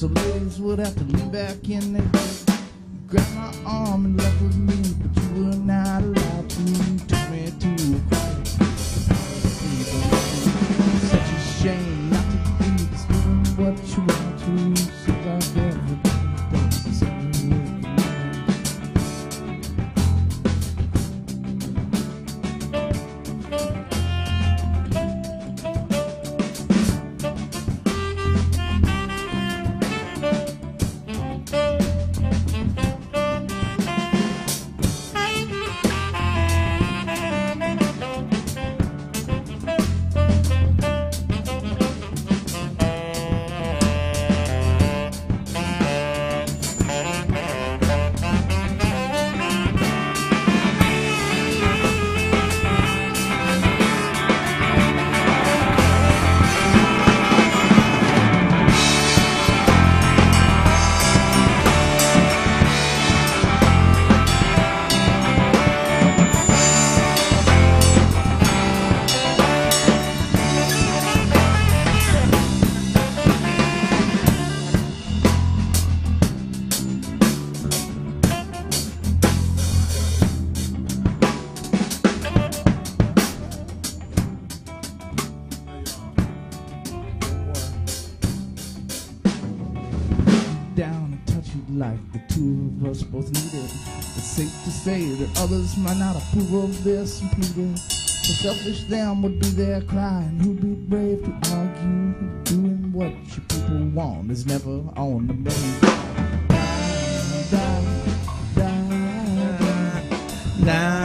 So ladies would have to lean back in their bed, grab my arm and left with me, but you were not allowed to. Took me to a quiet place. Such a shame not to be this doing what you want to. Since I've ever done something. Down and touch you like the two of us both needed. It's safe to say that others might not approve of this and pleaded. The selfish them would be there crying. Who'd be brave to argue? Doing what you people want is never on the menu. Die, die, die, die.